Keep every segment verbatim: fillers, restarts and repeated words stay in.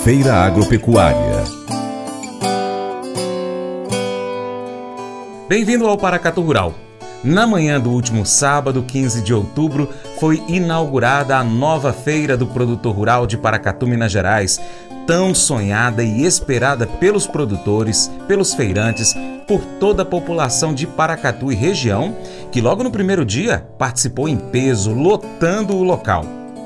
Feira Agropecuária. Bem-vindo ao Paracatu Rural. Na manhã do último sábado, quinze de outubro, foi inaugurada a nova Feira do Produtor Rural de Paracatu, Minas Gerais, tão sonhada e esperada pelos produtores, pelos feirantes, por toda a população de Paracatu e região, que logo no primeiro dia participou em peso, lotando o local.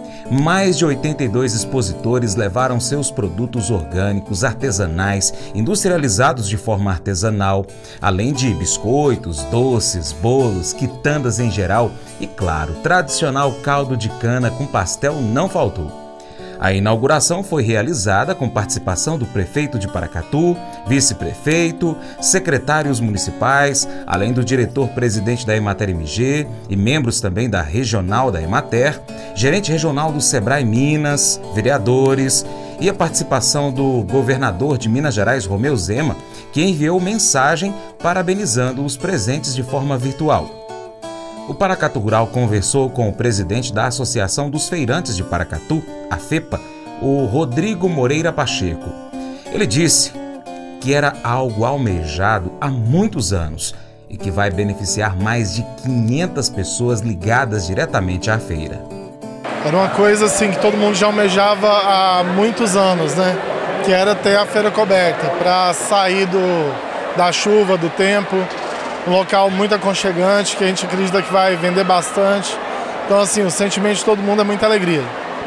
Mais de oitenta e dois expositores levaram seus produtos orgânicos, artesanais, industrializados de forma artesanal, além de biscoitos, doces, bolos, quitandas em geral e, claro, tradicional caldo de cana com pastel não faltou. A inauguração foi realizada com participação do prefeito de Paracatu, vice-prefeito, secretários municipais, além do diretor-presidente da Emater M G e membros também da regional da Emater, gerente regional do Sebrae Minas, vereadores e a participação do governador de Minas Gerais, Romeu Zema, que enviou mensagem parabenizando os presentes de forma virtual. O Paracatu Rural conversou com o presidente da Associação dos Feirantes de Paracatu, a FEPA, o Rodrigo Moreira Pacheco. Ele disse que era algo almejado há muitos anos e que vai beneficiar mais de quinhentas pessoas ligadas diretamente à feira. Era uma coisa assim que todo mundo já almejava há muitos anos, né? Que era ter a feira coberta, para sair do, da chuva, do tempo. Um local muito aconchegante, que a gente acredita que vai vender bastante. Então, assim, o sentimento de todo mundo é muita alegria.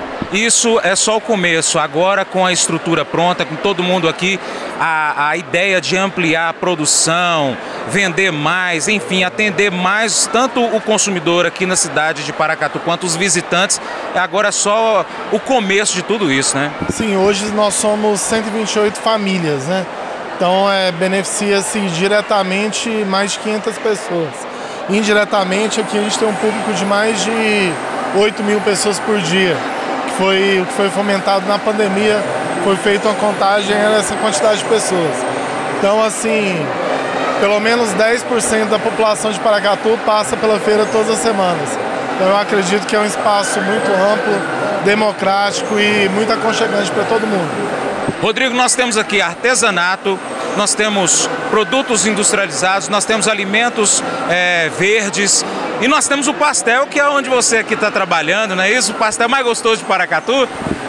Isso é só o começo. Agora, com a estrutura pronta, com todo mundo aqui, a, a ideia de ampliar a produção, vender mais, enfim, atender mais tanto o consumidor aqui na cidade de Paracatu quanto os visitantes, é agora só o começo de tudo isso, né? Sim, hoje nós somos cento e vinte e oito famílias, né? Então, é, beneficia-se diretamente mais de quinhentas pessoas. Indiretamente, aqui a gente tem um público de mais de oito mil pessoas por dia, que foi o que foi fomentado na pandemia, foi feita uma contagem nessa quantidade de pessoas. Então, assim, pelo menos dez por cento da população de Paracatu passa pela feira todas as semanas. Então, eu acredito que é um espaço muito amplo, democrático e muito aconchegante para todo mundo. Rodrigo, nós temos aqui artesanato, nós temos produtos industrializados, nós temos alimentos é, verdes e nós temos o pastel, que é onde você aqui está trabalhando, não é isso? O pastel mais gostoso de Paracatu?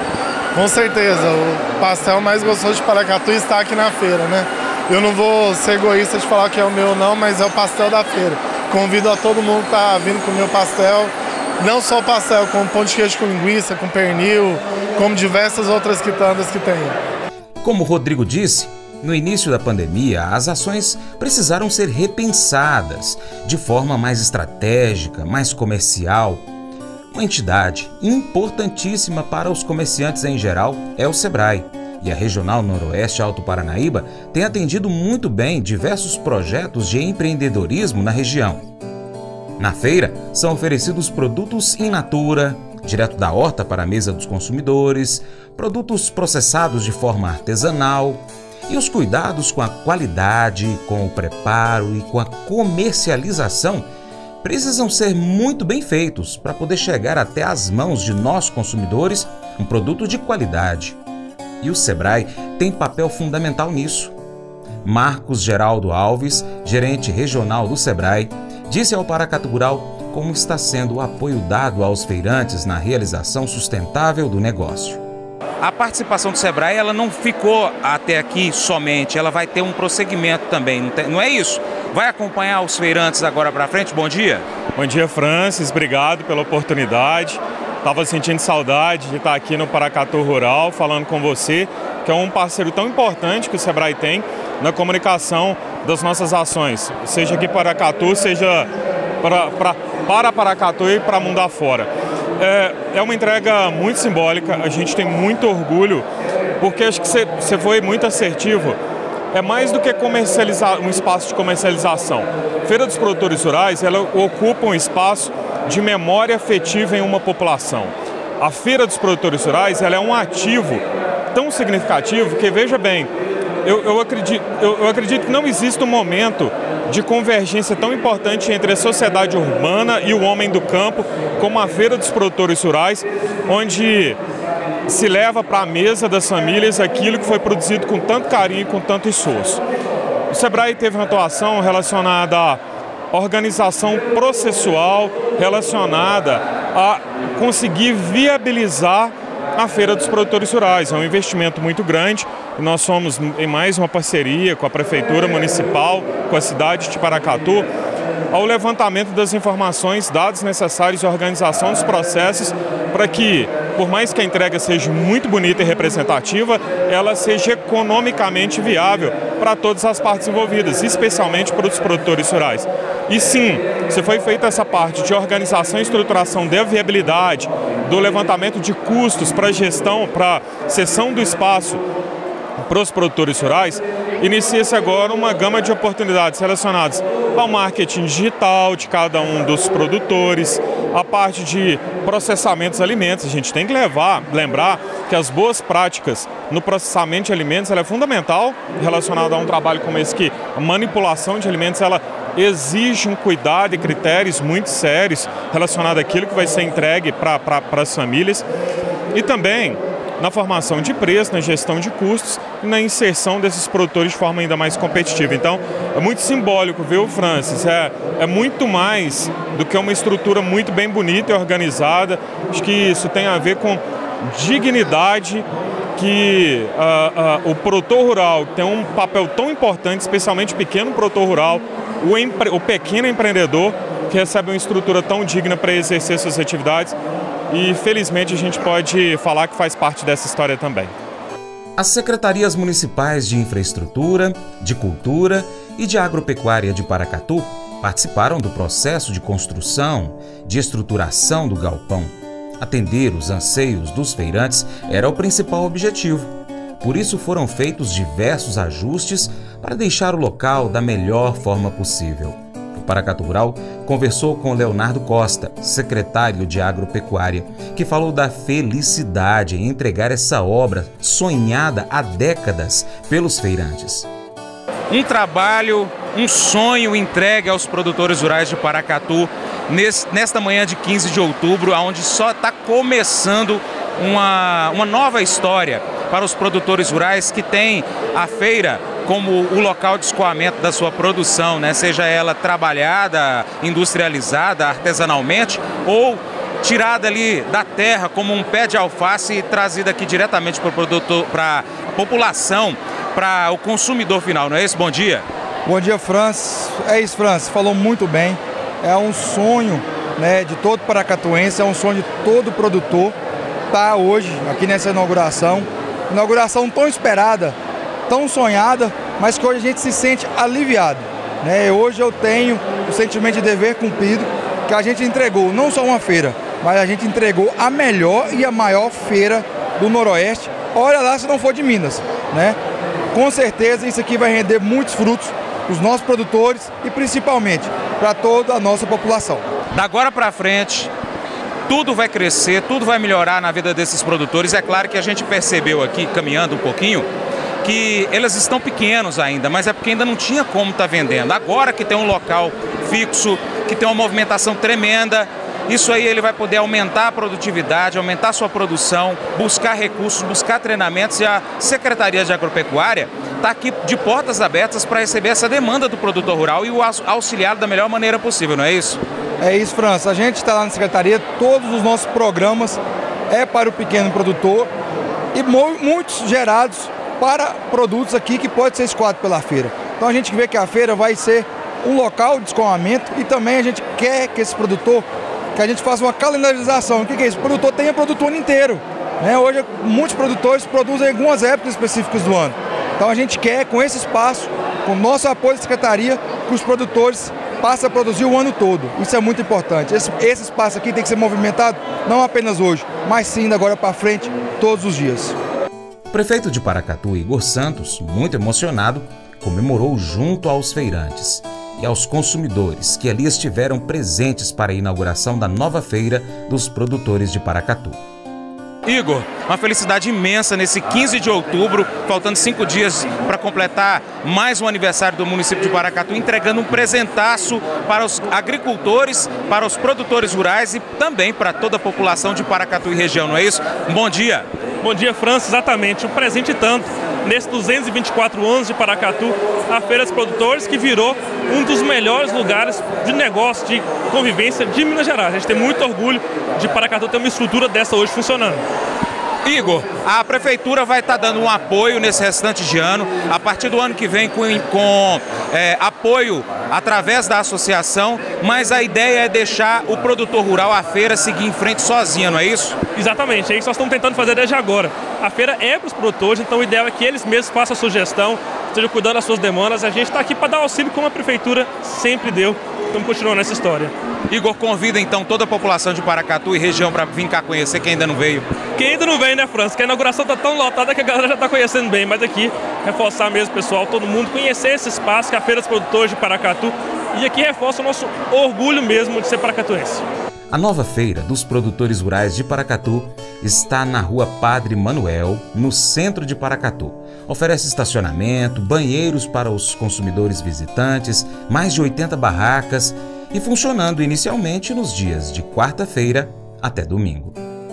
Com certeza, o pastel mais gostoso de Paracatu está aqui na feira, né? Eu não vou ser egoísta de falar que é o meu não, mas é o pastel da feira. Convido a todo mundo que está vindo comer o pastel, não só o pastel, como pão de queijo com linguiça, com pernil, como diversas outras quitandas que tem. Como o Rodrigo disse, no início da pandemia, as ações precisaram ser repensadas de forma mais estratégica, mais comercial. Uma entidade importantíssima para os comerciantes em geral é o Sebrae, e a Regional Noroeste Alto Paranaíba tem atendido muito bem diversos projetos de empreendedorismo na região. Na feira, são oferecidos produtos in natura, direto da horta para a mesa dos consumidores, produtos processados de forma artesanal e os cuidados com a qualidade, com o preparo e com a comercialização precisam ser muito bem feitos para poder chegar até as mãos de nós consumidores um produto de qualidade. E o Sebrae tem papel fundamental nisso. Marcos Geraldo Alves, gerente regional do Sebrae, disse ao Paracatu Rural como está sendo o apoio dado aos feirantes na realização sustentável do negócio. A participação do Sebrae ela não ficou até aqui somente, ela vai ter um prosseguimento também, não, tem, não é isso? Vai acompanhar os feirantes agora para frente? Bom dia. Bom dia, Francis, obrigado pela oportunidade. Estava sentindo saudade de estar aqui no Paracatu Rural falando com você, que é um parceiro tão importante que o Sebrae tem na comunicação das nossas ações, seja aqui para Paracatu, seja para, para, para Paracatu e para mundo afora. É, é uma entrega muito simbólica, a gente tem muito orgulho, porque acho que você, você foi muito assertivo. É mais do que comercializar, um espaço de comercialização. Feira dos Produtores Rurais, ela ocupa um espaço de memória afetiva em uma população. A Feira dos Produtores Rurais, ela é um ativo tão significativo que, veja bem, eu, eu, acredito, eu, eu acredito que não existe um momento de convergência tão importante entre a sociedade urbana e o homem do campo, como a Feira dos Produtores Rurais, onde se leva para a mesa das famílias aquilo que foi produzido com tanto carinho e com tanto esforço. O Sebrae teve uma atuação relacionada à organização processual, relacionada a conseguir viabilizar a Feira dos Produtores Rurais. É um investimento muito grande e nós somos em mais uma parceria com a Prefeitura Municipal, com a cidade de Paracatu, ao levantamento das informações, dados necessários e organização dos processos para que, por mais que a entrega seja muito bonita e representativa, ela seja economicamente viável para todas as partes envolvidas, especialmente para os produtores rurais. E sim, se foi feita essa parte de organização e estruturação da viabilidade, do levantamento de custos para a gestão, para a cessão do espaço para os produtores rurais, inicia-se agora uma gama de oportunidades relacionadas ao marketing digital de cada um dos produtores, a parte de processamento dos alimentos. A gente tem que levar, lembrar que as boas práticas no processamento de alimentos ela é fundamental relacionada a um trabalho como esse, que a manipulação de alimentos ela exige um cuidado e critérios muito sérios relacionados àquilo que vai ser entregue para para as famílias, e também na formação de preço, na gestão de custos e na inserção desses produtores de forma ainda mais competitiva. Então, é muito simbólico, viu, Francis? É, é muito mais do que uma estrutura muito bem bonita e organizada. Acho que isso tem a ver com dignidade, que uh, uh, o produtor rural tem um papel tão importante, especialmente o pequeno produtor rural, o, empre o pequeno empreendedor, que recebe uma estrutura tão digna para exercer suas atividades. E, felizmente, a gente pode falar que faz parte dessa história também. As secretarias municipais de Infraestrutura, de Cultura e de Agropecuária de Paracatu participaram do processo de construção, de estruturação do galpão. Atender os anseios dos feirantes era o principal objetivo. Por isso foram feitos diversos ajustes para deixar o local da melhor forma possível. Paracatu Rural conversou com Leonardo Costa, secretário de Agropecuária, que falou da felicidade em entregar essa obra sonhada há décadas pelos feirantes. Um trabalho, um sonho entregue aos produtores rurais de Paracatu nesta manhã de quinze de outubro, onde só está começando uma, uma nova história para os produtores rurais que têm a feira como o local de escoamento da sua produção, né? Seja ela trabalhada, industrializada, artesanalmente, ou tirada ali da terra como um pé de alface e trazida aqui diretamente para o produtor, para a população, para o consumidor final, não é isso? Bom dia. Bom dia, Francis. É isso, Francis, falou muito bem. É um sonho, né, de todo paracatuense, é um sonho de todo produtor estar hoje aqui nessa inauguração. Inauguração tão esperada, tão sonhada, mas que hoje a gente se sente aliviado, né? Hoje eu tenho o sentimento de dever cumprido, que a gente entregou não só uma feira, mas a gente entregou a melhor e a maior feira do Noroeste. Olha lá se não for de Minas, né? Com certeza isso aqui vai render muitos frutos para os nossos produtores e principalmente para toda a nossa população. Da agora para frente, tudo vai crescer, tudo vai melhorar na vida desses produtores. É claro que a gente percebeu aqui, caminhando um pouquinho, que eles estão pequenos ainda, mas é porque ainda não tinha como estar vendendo. Agora que tem um local fixo, que tem uma movimentação tremenda, isso aí ele vai poder aumentar a produtividade, aumentar a sua produção, buscar recursos, buscar treinamentos, e a Secretaria de Agropecuária está aqui de portas abertas para receber essa demanda do produtor rural e o auxiliar da melhor maneira possível, não é isso? É isso, França. A gente está lá na Secretaria, todos os nossos programas é para o pequeno produtor e muitos gerados para produtos aqui que pode ser escoado pela feira. Então a gente vê que a feira vai ser um local de escoamento e também a gente quer que esse produtor, que a gente faça uma calendarização. O que é isso? O produtor tenha produto o ano inteiro, né? Hoje muitos produtores produzem em algumas épocas específicas do ano. Então a gente quer, com esse espaço, com o nosso apoio da Secretaria, que os produtores passem a produzir o ano todo. Isso é muito importante. Esse, esse espaço aqui tem que ser movimentado não apenas hoje, mas sim da agora para frente, todos os dias. O prefeito de Paracatu, Igor Santos, muito emocionado, comemorou junto aos feirantes e aos consumidores que ali estiveram presentes para a inauguração da nova feira dos produtores de Paracatu. Igor, uma felicidade imensa nesse quinze de outubro, faltando cinco dias para completar mais um aniversário do município de Paracatu, entregando um presentaço para os agricultores, para os produtores rurais e também para toda a população de Paracatu e região, não é isso? Um bom dia. Bom dia, França. Exatamente, um presente tanto. Nesses duzentos e vinte e quatro anos de Paracatu, a Feira dos Produtores, que virou um dos melhores lugares de negócio, de convivência de Minas Gerais. A gente tem muito orgulho de Paracatu ter uma estrutura dessa hoje funcionando. Igor, a Prefeitura vai estar dando um apoio nesse restante de ano, a partir do ano que vem com, com é, apoio através da associação, mas a ideia é deixar o produtor rural, a feira, seguir em frente sozinha, não é isso? Exatamente, é isso que nós estamos tentando fazer desde agora. A feira é para os produtores, então o ideal é que eles mesmos façam a sugestão, estejam cuidando das suas demandas. A gente está aqui para dar auxílio como a Prefeitura sempre deu. Estamos continuando essa história. Igor, convida então toda a população de Paracatu e região para vir cá conhecer quem ainda não veio. Quem ainda não veio, né, França? Que a inauguração está tão lotada que a galera já está conhecendo bem. Mas aqui, reforçar mesmo, pessoal, todo mundo conhecer esse espaço, que é a Feira dos Produtores de Paracatu. E aqui reforça o nosso orgulho mesmo de ser paracatuense. A nova feira dos produtores rurais de Paracatu está na Rua Padre Manuel, no centro de Paracatu. Oferece estacionamento, banheiros para os consumidores visitantes, mais de oitenta barracas e funcionando inicialmente nos dias de quarta-feira até domingo.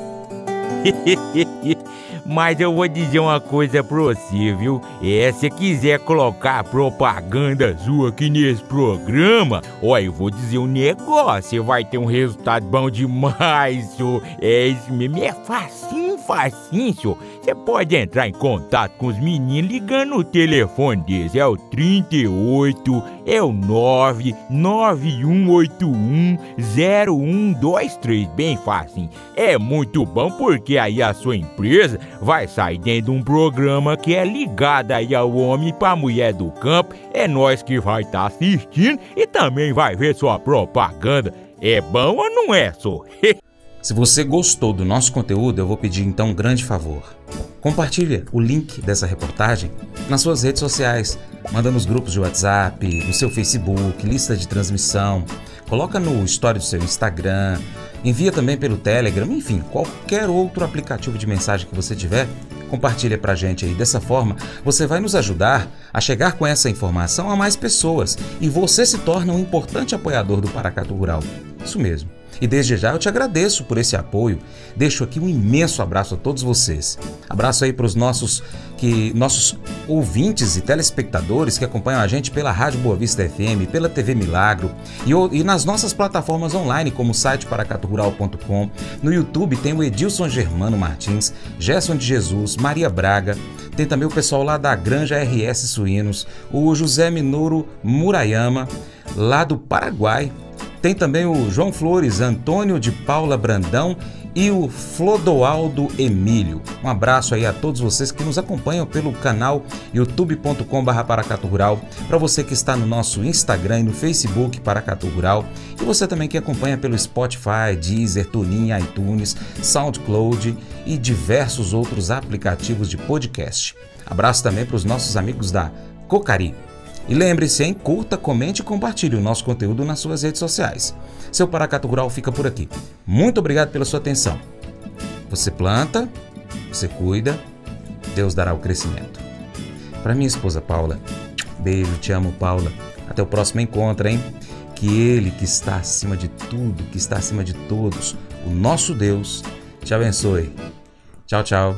Mas eu vou dizer uma coisa pra você, viu? É, se quiser colocar propaganda sua aqui nesse programa, ó, eu vou dizer um negócio, você vai ter um resultado bom demais, senhor. É isso mesmo, é facinho, facinho, senhor. Você pode entrar em contato com os meninos ligando o telefone deles, é o trinta e oito, é o nove nove um oito um zero um dois três, bem facinho. É muito bom porque aí a sua empresa vai sair dentro de um programa que é ligado aí ao homem para a mulher do campo. É nós que vai estar tá assistindo e também vai ver sua propaganda. É bom ou não é, só? Se você gostou do nosso conteúdo, eu vou pedir então um grande favor. Compartilhe o link dessa reportagem nas suas redes sociais. Manda nos grupos de WhatsApp, no seu Facebook, lista de transmissão. Coloca no story do seu Instagram. Envia também pelo Telegram, enfim, qualquer outro aplicativo de mensagem que você tiver, compartilha pra gente aí. Dessa forma, você vai nos ajudar a chegar com essa informação a mais pessoas e você se torna um importante apoiador do Paracatu Rural. Isso mesmo. E desde já eu te agradeço por esse apoio. Deixo aqui um imenso abraço a todos vocês. Abraço aí para os nossos, que, nossos ouvintes e telespectadores que acompanham a gente pela Rádio Boa Vista F M, pela T V Milagro e, e nas nossas plataformas online como o site paracatu rural ponto com. No YouTube tem o Edilson Germano Martins, Gerson de Jesus, Maria Braga. Tem também o pessoal lá da Granja R S Suínos, o José Minouro Murayama, lá do Paraguai. Tem também o João Flores, Antônio de Paula Brandão e o Flodoaldo Emílio. Um abraço aí a todos vocês que nos acompanham pelo canal youtube ponto com barra Paracatu Rural, para você que está no nosso Instagram e no Facebook Paracatu Rural, e você também que acompanha pelo Spotify, Deezer, TuneIn, iTunes, SoundCloud e diversos outros aplicativos de podcast. Abraço também para os nossos amigos da Cocari. E lembre-se, hein? Curta, comente e compartilhe o nosso conteúdo nas suas redes sociais. Seu Paracatu Rural fica por aqui. Muito obrigado pela sua atenção. Você planta, você cuida, Deus dará o crescimento. Para minha esposa Paula, beijo, te amo, Paula. Até o próximo encontro, hein? Que Ele que está acima de tudo, que está acima de todos, o nosso Deus, te abençoe. Tchau, tchau.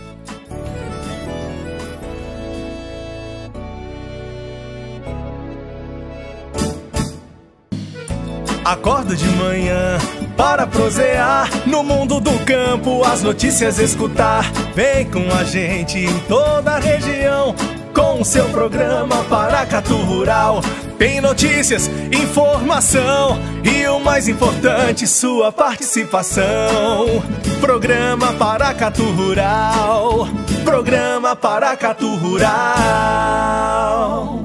Acordo de manhã para prosear no mundo do campo, as notícias escutar. Vem com a gente em toda a região com o seu programa Paracatu Rural. Tem notícias, informação e o mais importante, sua participação. Programa Paracatu Rural, programa Paracatu Rural.